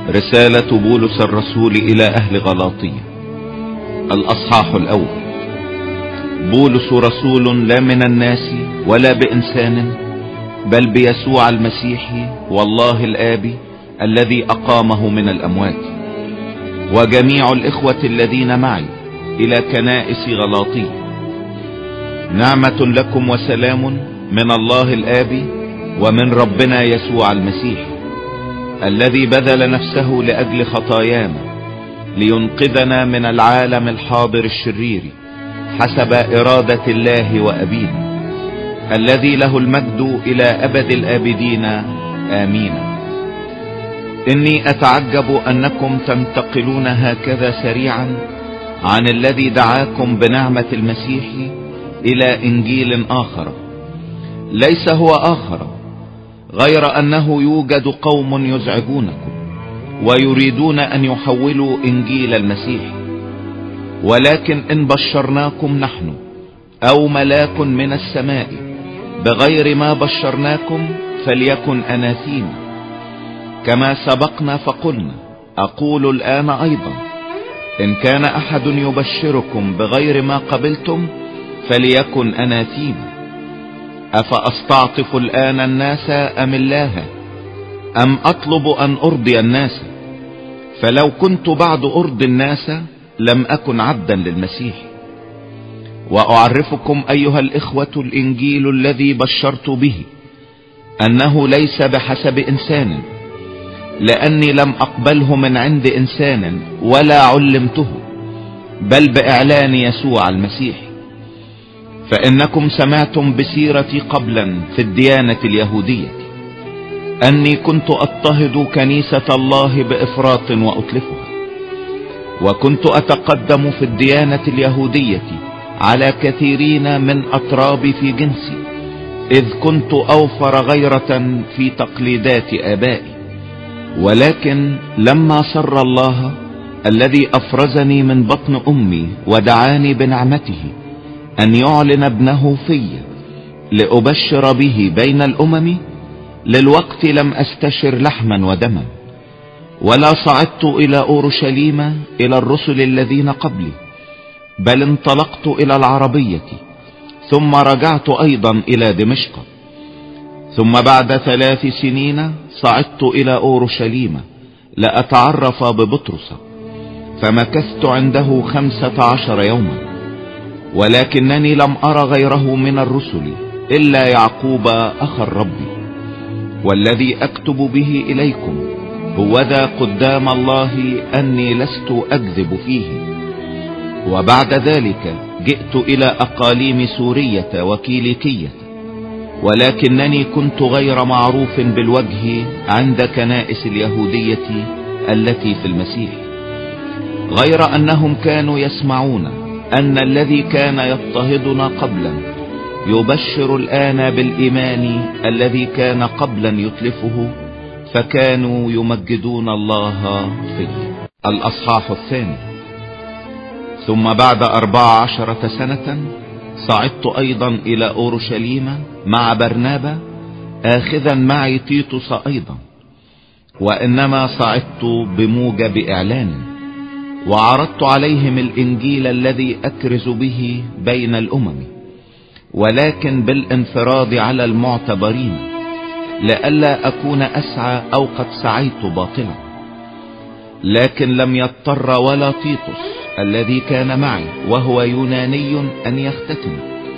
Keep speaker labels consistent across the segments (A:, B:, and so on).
A: رسالة بولس الرسول إلى أهل غلاطية، الأصحاح الأول. بولس رسول لا من الناس ولا بإنسان، بل بيسوع المسيح والله الآب الذي أقامه من الأموات، وجميع الإخوة الذين معي إلى كنائس غلاطية. نعمة لكم وسلام من الله الآب ومن ربنا يسوع المسيح، الذي بذل نفسه لأجل خطايانا لينقذنا من العالم الحاضر الشرير حسب إرادة الله وأبينا، الذي له المجد إلى أبد الآبدين آمين. إني أتعجب أنكم تنتقلون هكذا سريعا عن الذي دعاكم بنعمة المسيح إلى إنجيل آخر، ليس هو آخر، غير أنه يوجد قوم يزعجونكم ويريدون أن يحولوا إنجيل المسيح. ولكن إن بشرناكم نحن أو ملاك من السماء بغير ما بشرناكم فليكن أناثيم. كما سبقنا فقلنا، أقول الآن أيضا، إن كان أحد يبشركم بغير ما قبلتم فليكن أناثيم. أفأستعطف الآن الناس أم الله، أم أطلب أن أرضي الناس؟ فلو كنت بعد أرضي الناس لم أكن عبدا للمسيح. وأعرفكم أيها الإخوة الإنجيل الذي بشرت به، أنه ليس بحسب إنسان، لأني لم أقبله من عند إنسان ولا علمته، بل بإعلان يسوع المسيح. فإنكم سمعتم بسيرتي قبلا في الديانة اليهودية، أني كنت أضطهد كنيسة الله بإفراط وأتلفها، وكنت أتقدم في الديانة اليهودية على كثيرين من أطرابي في جنسي، إذ كنت أوفر غيرة في تقليدات آبائي. ولكن لما سر الله الذي أفرزني من بطن أمي ودعاني بنعمته أن يعلن ابنه في لأبشر به بين الأمم، للوقت لم أستشر لحما ودما، ولا صعدت إلى أورشليم إلى الرسل الذين قبلي، بل انطلقت إلى العربية، ثم رجعت أيضا إلى دمشق. ثم بعد 3 سنين صعدت إلى أورشليم لأتعرف ببطرس، فمكثت عنده 15 يوما، ولكنني لم أرى غيره من الرسل إلا يعقوب أخ الرب، والذي أكتب به إليكم هو ذا قدام الله أني لست أكذب فيه. وبعد ذلك جئت إلى أقاليم سورية وكيليكية، ولكنني كنت غير معروف بالوجه عند كنائس اليهودية التي في المسيح، غير أنهم كانوا يسمعون أن الذي كان يضطهدنا قبلا يبشر الآن بالإيمان الذي كان قبلا يتلفه، فكانوا يمجدون الله فيه. الأصحاح الثاني. ثم بعد 14 سنة صعدت أيضا إلى أورشليم مع برنابا، آخذا معي تيتوس أيضا، وإنما صعدت بموجب إعلان، وعرضت عليهم الإنجيل الذي أكرز به بين الأمم، ولكن بالانفراد على المعتبرين، لئلا أكون أسعى أو قد سعيت باطلا. لكن لم يضطر ولا تيتوس الذي كان معي وهو يوناني أن يختتن،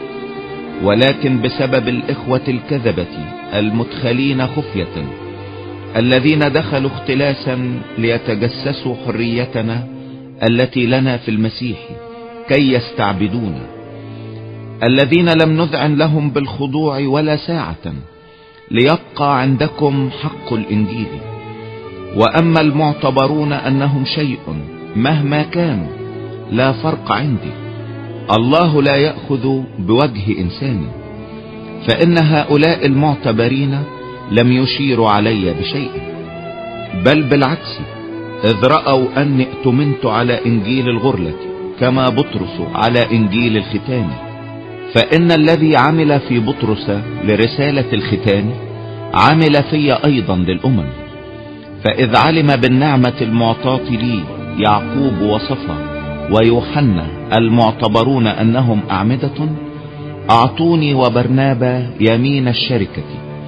A: ولكن بسبب الإخوة الكذبة المدخلين خفية الذين دخلوا اختلاسا ليتجسسوا حريتنا التي لنا في المسيح كي يستعبدونا، الذين لم نذعن لهم بالخضوع ولا ساعة، ليبقى عندكم حق الإنجيل. وأما المعتبرون أنهم شيء مهما كانوا لا فرق عندي، الله لا يأخذ بوجه إنسان، فإن هؤلاء المعتبرين لم يشيروا علي بشيء، بل بالعكس، إذ رأوا أني ائتمنت على إنجيل الغرلة كما بطرس على إنجيل الختان. فإن الذي عمل في بطرس لرسالة الختان عمل في أيضا للأمم، فإذ علم بالنعمة المعطاة لي يعقوب وصفا ويوحنا المعتبرون أنهم أعمدة، أعطوني وبرنابا يمين الشركة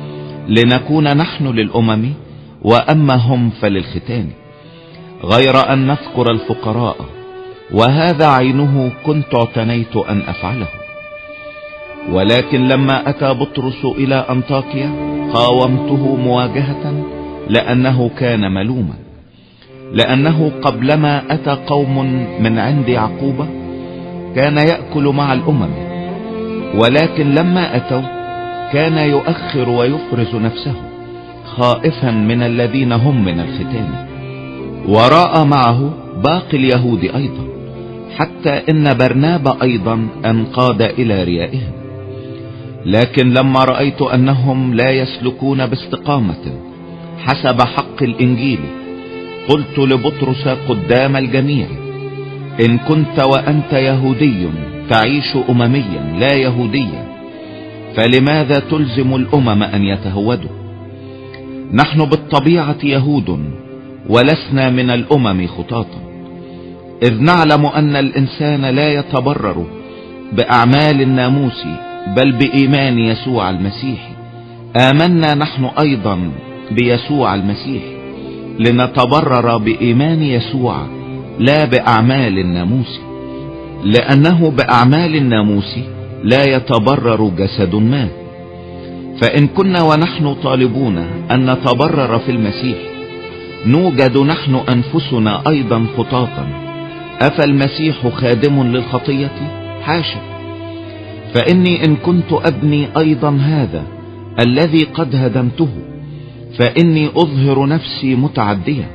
A: لنكون نحن للأمم وأما هم فللختان، غير أن نذكر الفقراء، وهذا عينه كنت اعتنيت أن أفعله. ولكن لما أتى بطرس إلى أنطاكيا قاومته مواجهة، لأنه كان ملوما، لأنه قبلما أتى قوم من عند يعقوب كان يأكل مع الأمم، ولكن لما أتوا كان يؤخر ويفرز نفسه خائفا من الذين هم من الختان، ورأى معه باقي اليهود أيضا، حتى إن برنابا أيضا انقاد إلى ريائهم. لكن لما رأيت أنهم لا يسلكون باستقامة حسب حق الإنجيل، قلت لبطرس قدام الجميع: إن كنت وأنت يهودي تعيش أمميا لا يهوديا، فلماذا تلزم الأمم أن يتهودوا؟ نحن بالطبيعة يهود ولسنا من الأمم خطاطا، إذ نعلم أن الإنسان لا يتبرر بأعمال الناموس بل بإيمان يسوع المسيح. آمنا نحن أيضا بيسوع المسيح لنتبرر بإيمان يسوع لا بأعمال الناموس، لأنه بأعمال الناموس لا يتبرر جسد ما. فإن كنا ونحن طالبون أن نتبرر في المسيح نوجد نحن أنفسنا أيضا خطاطا، أفالمسيح خادم للخطية؟ حاشا! فإني إن كنت أبني أيضا هذا الذي قد هدمته فإني أظهر نفسي متعديا،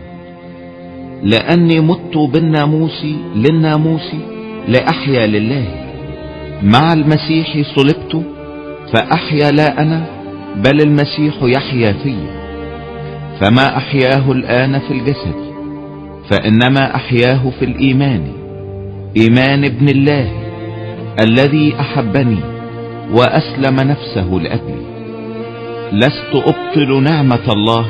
A: لأني مت بالناموس للناموس لأحيا لله. مع المسيح صلبت، فأحيا لا أنا بل المسيح يحيا في، فما أحياه الآن في الجسد فإنما أحياه في الإيمان، إيمان ابن الله الذي أحبني وأسلم نفسه لأجلي. لست أبطل نعمة الله،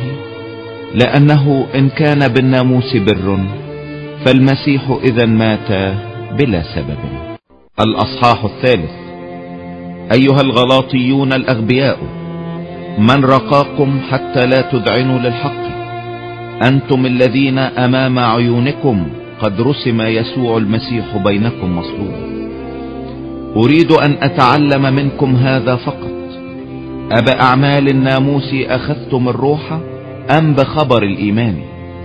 A: لأنه إن كان بالناموس بر فالمسيح إذا مات بلا سبب. الأصحاح 3. أيها الغلاطيون الأغبياء، من رقاكم حتى لا تذعنوا للحق؟ أنتم الذين أمام عيونكم قد رسم يسوع المسيح بينكم مصلوبا. أريد أن أتعلم منكم هذا فقط: أبأعمال الناموس أخذتم الروح أم بخبر الإيمان؟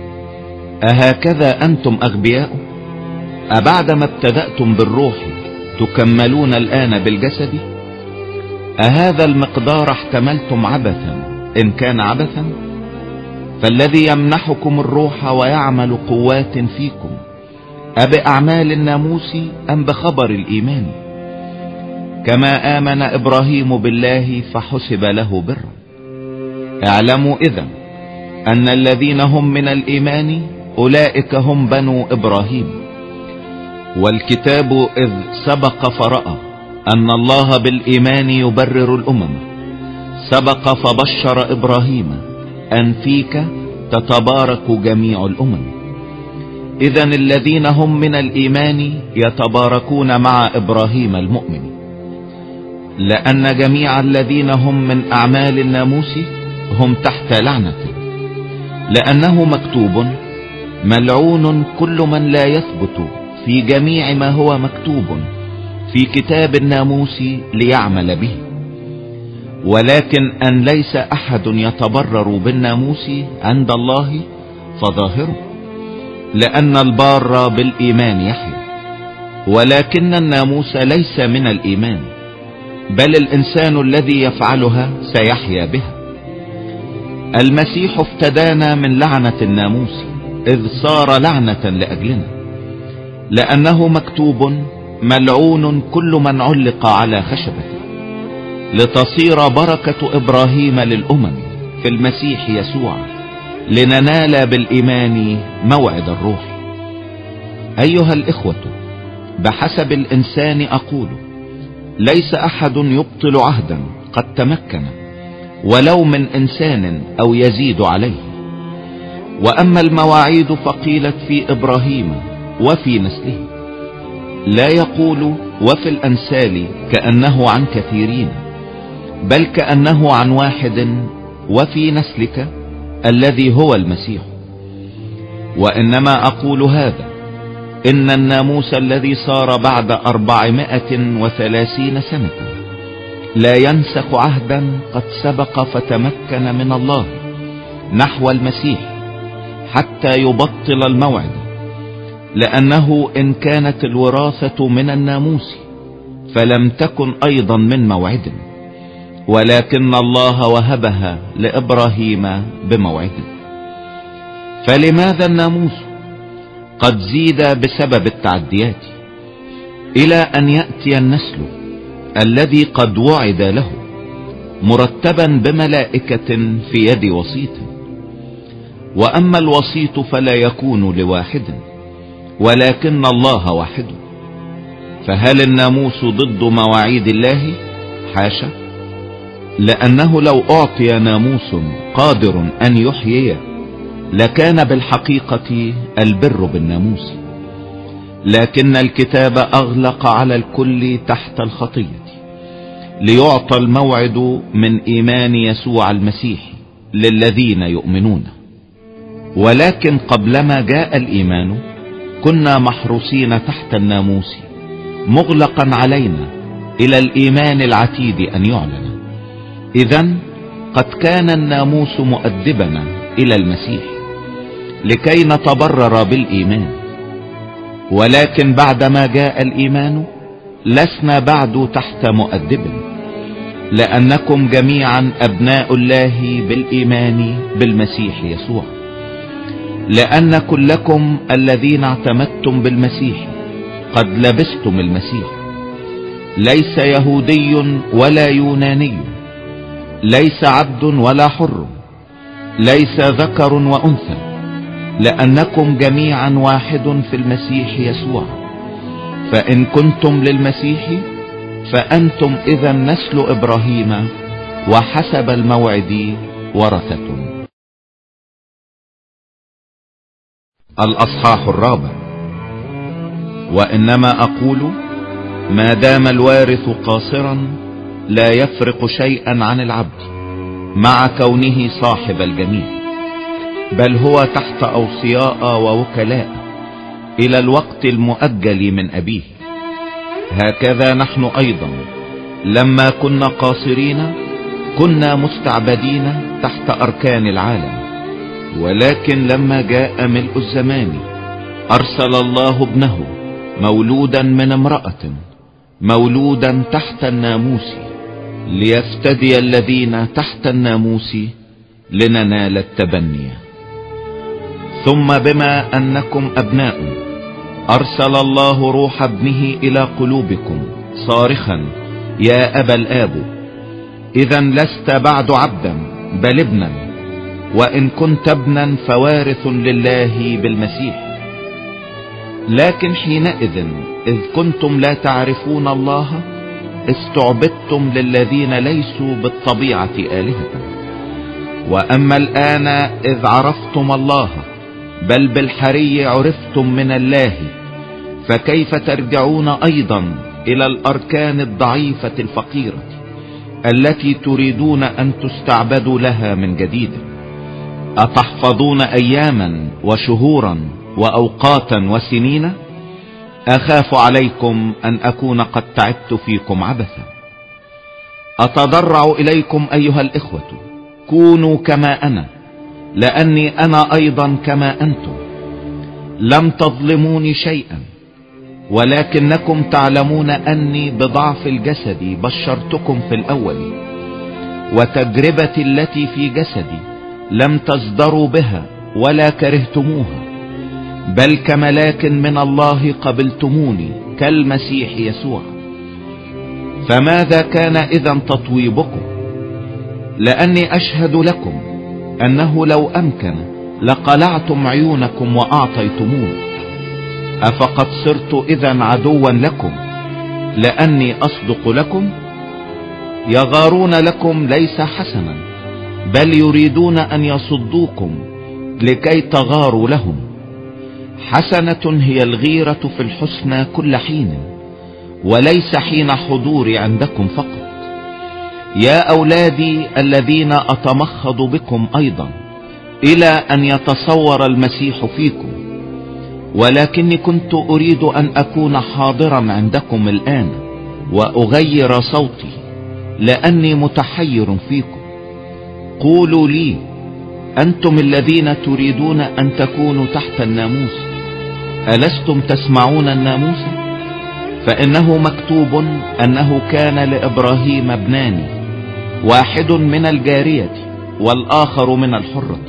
A: أهكذا أنتم أغبياء؟ أبعدما ابتدأتم بالروح تكملون الآن بالجسد؟ أهذا المقدار احتملتم عبثا إن كان عبثا؟ فالذي يمنحكم الروح ويعمل قوات فيكم أبأعمال الناموس أم بخبر الإيمان؟ كما آمن إبراهيم بالله فحسب له برا. اعلموا إذن أن الذين هم من الإيمان أولئك هم بنو إبراهيم. والكتاب إذ سبق فرأى أن الله بالإيمان يبرر الأمم، سبق فبشر إبراهيم أن فيك تتبارك جميع الأمم. إذن الذين هم من الإيمان يتباركون مع إبراهيم المؤمن، لأن جميع الذين هم من أعمال الناموس هم تحت لعنة، لأنه مكتوب: ملعون كل من لا يثبت في جميع ما هو مكتوب في كتاب الناموس ليعمل به. ولكن أن ليس أحد يتبرر بالناموس عند الله فظاهره، لأن البار بالإيمان يحيى. ولكن الناموس ليس من الإيمان، بل الإنسان الذي يفعلها سيحيا بها. المسيح افتدانا من لعنة الناموس إذ صار لعنة لأجلنا، لأنه مكتوب: ملعون كل من علق على خشبة، لتصير بركة إبراهيم للأمم في المسيح يسوع، لننال بالإيمان موعد الروح. أيها الإخوة، بحسب الإنسان أقول: ليس أحد يبطل عهدا قد تمكن ولو من إنسان أو يزيد عليه. وأما المواعيد فقيلت في إبراهيم وفي نسله، لا يقول وفي الأنسال كأنه عن كثيرين، بل كأنه عن واحد وفي نسلك الذي هو المسيح. وإنما أقول هذا إن الناموس الذي صار بعد 430 سنة لا ينسخ عهدا قد سبق فتمكن من الله نحو المسيح حتى يبطل الموعد، لأنه إن كانت الوراثة من الناموس فلم تكن أيضا من موعد، ولكن الله وهبها لإبراهيم بموعد. فلماذا الناموس قد زيد بسبب التعديات إلى أن يأتي النسل الذي قد وعد له مرتبا بملائكة في يد وسيط؟ وأما الوسيط فلا يكون لواحد، ولكن الله واحد. فهل الناموس ضد مواعيد الله؟ حاشا، لأنه لو أعطي ناموس قادر أن يحيي لكان بالحقيقة البر بالناموس، لكن الكتاب أغلق على الكل تحت الخطية ليعطى الموعد من إيمان يسوع المسيح للذين يؤمنون. ولكن قبلما جاء الإيمان كنا محروسين تحت الناموس مغلقا علينا إلى الإيمان العتيد أن يعلن. إذن قد كان الناموس مؤدبنا إلى المسيح لكي نتبرر بالإيمان، ولكن بعدما جاء الإيمان لسنا بعد تحت مؤدب، لأنكم جميعا أبناء الله بالإيمان بالمسيح يسوع، لأن كلكم الذين اعتمدتم بالمسيح قد لبستم المسيح، ليس يهودي ولا يوناني، ليس عبد ولا حر، ليس ذكر وأنثى، لأنكم جميعا واحد في المسيح يسوع. فإن كنتم للمسيح فأنتم إذا نسل إبراهيم وحسب الموعد ورثة. الأصحاح 4. وإنما أقول ما دام الوارث قاصرا لا يفرق شيئا عن العبد مع كونه صاحب الجميع، بل هو تحت أوصياء ووكلاء إلى الوقت المؤجل من أبيه. هكذا نحن أيضا لما كنا قاصرين كنا مستعبدين تحت أركان العالم، ولكن لما جاء ملء الزمان أرسل الله ابنه مولودا من امرأة مولودا تحت الناموس ليفتدي الذين تحت الناموس لننال التبني. ثم بما أنكم أبناء أرسل الله روح ابنه إلى قلوبكم صارخا يا أبا الآب. إذا لست بعد عبدا بل ابنا، وإن كنت ابنا فوارث لله بالمسيح. لكن حينئذ إذ كنتم لا تعرفون الله استعبدتم للذين ليسوا بالطبيعة آلهة. وأما الآن إذ عرفتم الله بل بالحري عرفتم من الله، فكيف ترجعون أيضا إلى الأركان الضعيفة الفقيرة التي تريدون أن تستعبدوا لها من جديد؟ أتحفظون أياما وشهورا وأوقاتا وسنين؟ أخاف عليكم أن أكون قد تعبت فيكم عبثا. أتضرع إليكم أيها الإخوة كونوا كما أنا، لأني أنا أيضا كما أنتم. لم تظلموني شيئا، ولكنكم تعلمون أني بضعف الجسد بشرتكم في الأول، وتجربتي التي في جسدي لم تصدروا بها ولا كرهتموها، بل كملاك من الله قبلتموني كالمسيح يسوع. فماذا كان إذن تطويبكم؟ لأني أشهد لكم أنه لو أمكن لقلعتم عيونكم وأعطيتموني. أفقد صرت إذن عدوا لكم لأني أصدق لكم؟ يغارون لكم ليس حسنا، بل يريدون أن يصدوكم لكي تغاروا لهم. حسنة هي الغيرة في الحسنى كل حين، وليس حين حضوري عندكم فقط. يا أولادي الذين أتمخض بكم أيضا إلى أن يتصور المسيح فيكم، ولكني كنت أريد أن أكون حاضرا عندكم الآن وأغير صوتي، لأني متحير فيكم. قولوا لي أنتم الذين تريدون أن تكونوا تحت الناموس، ألستم تسمعون الناموس؟ فإنه مكتوب أنه كان لإبراهيم ابنان، واحد من الجارية والآخر من الحرة،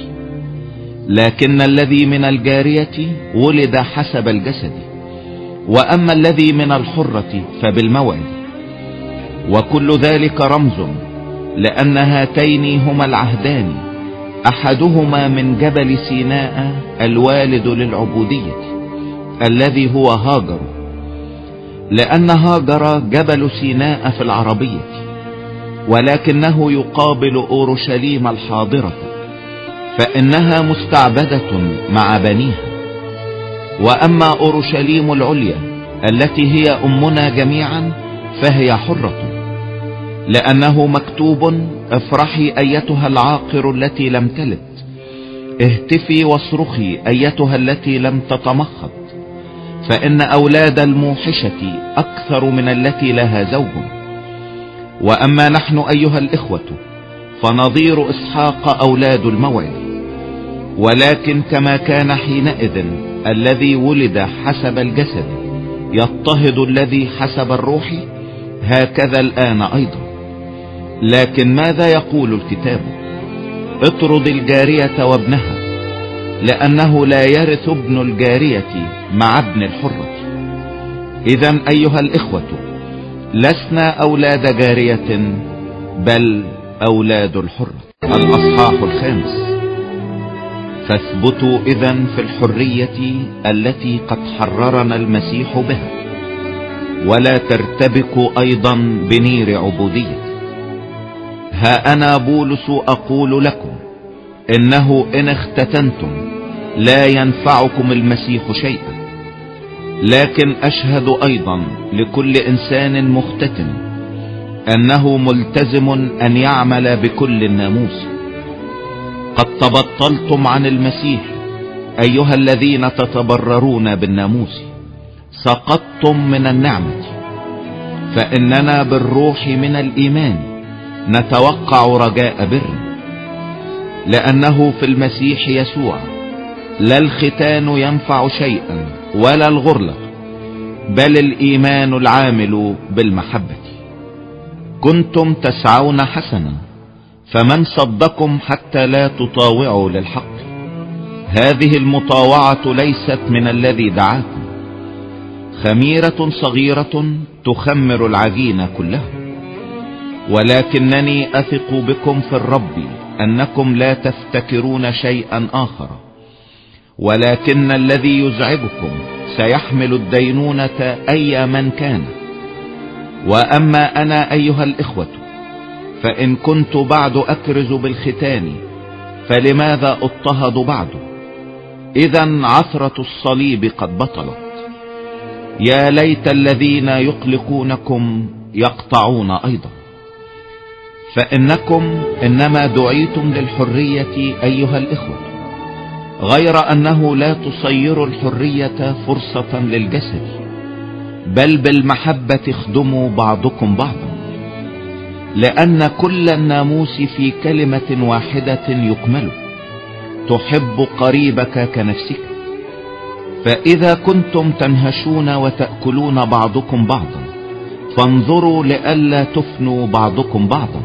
A: لكن الذي من الجارية ولد حسب الجسد، وأما الذي من الحرة فبالموعد. وكل ذلك رمز، لأن هاتين هما العهدان، أحدهما من جبل سيناء الوالد للعبودية الذي هو هاجر، لأن هاجر جبل سيناء في العربية، ولكنه يقابل أورشليم الحاضرة، فإنها مستعبدة مع بنيها. وأما أورشليم العليا التي هي أمنا جميعا فهي حرة، لأنه مكتوب: افرحي أيتها العاقر التي لم تلد، اهتفي واصرخي أيتها التي لم تتمخض، فإن أولاد الموحشة أكثر من التي لها زوج. وأما نحن أيها الإخوة فنظير إسحاق أولاد الموعد، ولكن كما كان حينئذ الذي ولد حسب الجسد يضطهد الذي حسب الروح، هكذا الآن أيضا. لكن ماذا يقول الكتاب؟ اطرد الجارية وابنها، لأنه لا يرث ابن الجارية مع ابن الحرة. إذن أيها الإخوة لسنا أولاد جارية، بل أولاد الحرة. الأصحاح 5. فاثبتوا إذن في الحرية التي قد حررنا المسيح بها، ولا ترتبكوا أيضا بنير عبودية. ها أنا بولس أقول لكم إنه إن اختتنتم لا ينفعكم المسيح شيئا، لكن أشهد أيضا لكل إنسان مختتن أنه ملتزم أن يعمل بكل الناموس. قد تبطلتم عن المسيح أيها الذين تتبررون بالناموس، سقطتم من النعمة، فإننا بالروح من الإيمان نتوقع رجاء بر، لأنه في المسيح يسوع لا الختان ينفع شيئا ولا الغرلة، بل الإيمان العامل بالمحبة. كنتم تسعون حسنا، فمن صدكم حتى لا تطاوعوا للحق؟ هذه المطاوعة ليست من الذي دعاكم. خميرة صغيرة تخمر العجين كله. ولكنني أثق بكم في الرب أنكم لا تفتكرون شيئا آخر، ولكن الذي يزعجكم سيحمل الدينونة أي من كان. وأما أنا أيها الإخوة فإن كنت بعد أكرز بالختان، فلماذا اضطهد بعد؟ إذن عثرة الصليب قد بطلت. يا ليت الذين يقلقونكم يقطعون أيضا. فإنكم إنما دعيتم للحرية أيها الإخوة، غير أنه لا تصيروا الحرية فرصة للجسد، بل بالمحبة اخدموا بعضكم بعضا، لأن كل الناموس في كلمة واحدة يكمل: تحب قريبك كنفسك. فإذا كنتم تنهشون وتأكلون بعضكم بعضا، فانظروا لئلا تفنوا بعضكم بعضا.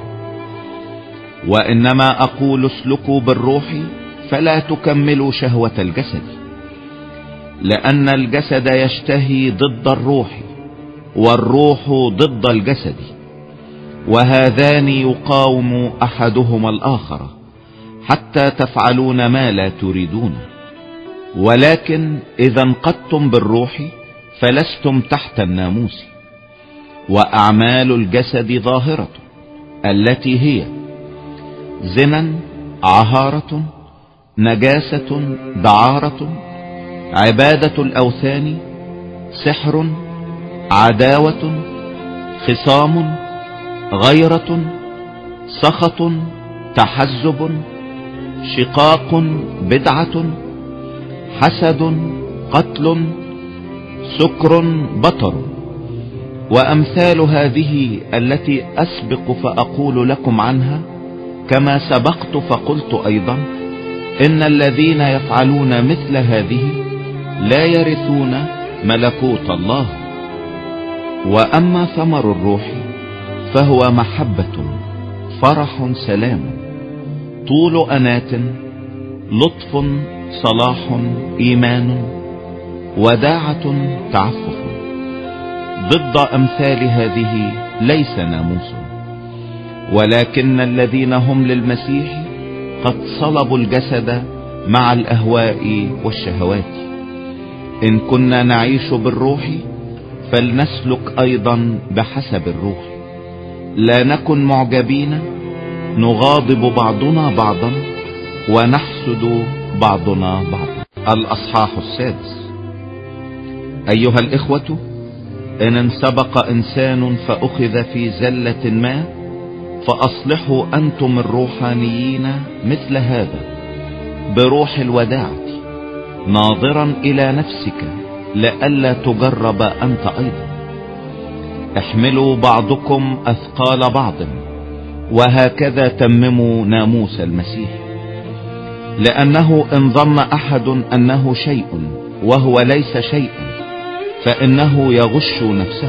A: وإنما أقول اسلكوا بالروح، فلا تكملوا شهوة الجسد، لأن الجسد يشتهي ضد الروح، والروح ضد الجسد، وهذان يقاوم أحدهما الآخر، حتى تفعلون ما لا تريدون. ولكن إذا انقضتم بالروح فلستم تحت الناموس. وأعمال الجسد ظاهرة، التي هي زنا، عهارة، نجاسة، دعارة، عبادة الأوثان، سحر، عداوة، خصام، غيرة، سخط، تحزب، شقاق، بدعة، حسد، قتل، سكر، بطر، وأمثال هذه التي أسبق فأقول لكم عنها، كما سبقت فقلت أيضا إن الذين يفعلون مثل هذه لا يرثون ملكوت الله. وأما ثمر الروح فهو محبة، فرح، سلام، طول أنات، لطف، صلاح، إيمان، وداعة، تعفف. ضد أمثال هذه ليس ناموس. ولكن الذين هم للمسيح قد صلبوا الجسد مع الأهواء والشهوات. إن كنا نعيش بالروح فلنسلك أيضا بحسب الروح. لا نكن معجبين، نغاضب بعضنا بعضا، ونحسد بعضنا بعضا. الأصحاح 6. أيها الإخوة، إن انسبق إنسان فأخذ في زلة ما، فأصلحوا أنتم الروحانيين مثل هذا بروح الوداعة، ناظرا إلى نفسك لئلا تجرب أنت أيضا. احملوا بعضكم أثقال بعض، وهكذا تمموا ناموس المسيح. لأنه إن ظن أحد أنه شيء وهو ليس شيئا فإنه يغش نفسه.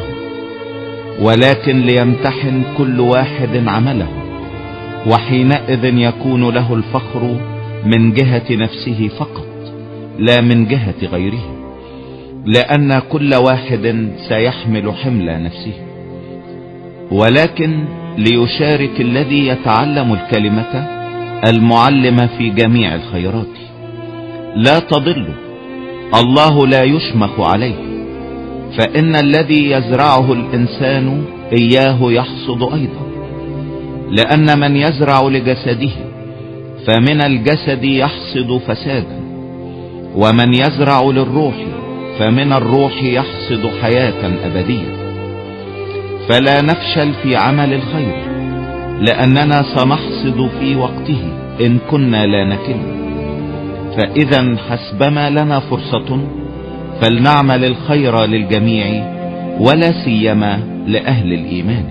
A: ولكن ليمتحن كل واحد عمله، وحينئذ يكون له الفخر من جهة نفسه فقط، لا من جهة غيره، لأن كل واحد سيحمل حمل نفسه. ولكن ليشارك الذي يتعلم الكلمة المعلمة في جميع الخيرات. لا تضلوا، الله لا يشمخ عليه، فإن الذي يزرعه الإنسان إياه يحصد أيضا. لأن من يزرع لجسده فمن الجسد يحصد فسادا، ومن يزرع للروح فمن الروح يحصد حياة أبدية. فلا نفشل في عمل الخير، لأننا سنحصد في وقته إن كنا لا نكل. فإذا حسبما لنا فرصة فلنعمل الخير للجميع، ولا سيما لأهل الإيمان.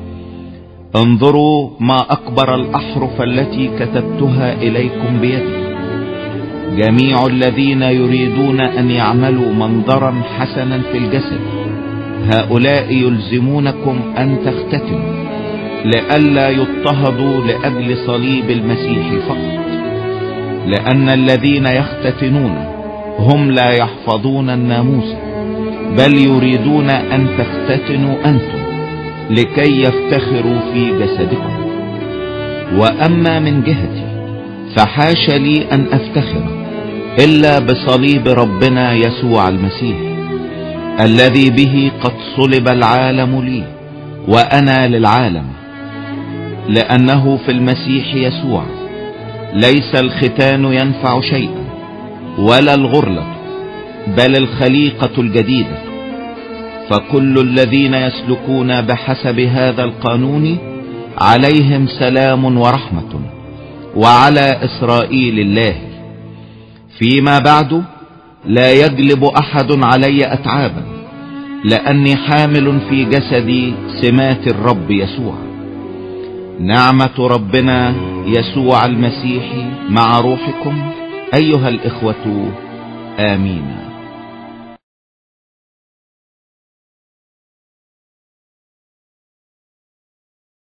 A: انظروا ما أكبر الأحرف التي كتبتها إليكم بيدي. جميع الذين يريدون أن يعملوا منظرا حسنا في الجسد، هؤلاء يلزمونكم أن تختتنوا، لئلا يضطهدوا لأجل صليب المسيح فقط. لأن الذين يختتنون هم لا يحفظون الناموس، بل يريدون أن تختتنوا أنتم لكي يفتخروا في جسدكم. وأما من جهتي فحاش لي أن أفتخر إلا بصليب ربنا يسوع المسيح، الذي به قد صلب العالم لي وأنا للعالم. لأنه في المسيح يسوع ليس الختان ينفع شيئا، ولا الغرلة، بل الخليقة الجديدة. فكل الذين يسلكون بحسب هذا القانون عليهم سلام ورحمة، وعلى إسرائيل الله. فيما بعد لا يجلب أحد علي أتعابا، لأني حامل في جسدي سمات الرب يسوع. نعمة ربنا يسوع المسيح مع روحكم أيها الإخوة، آمين.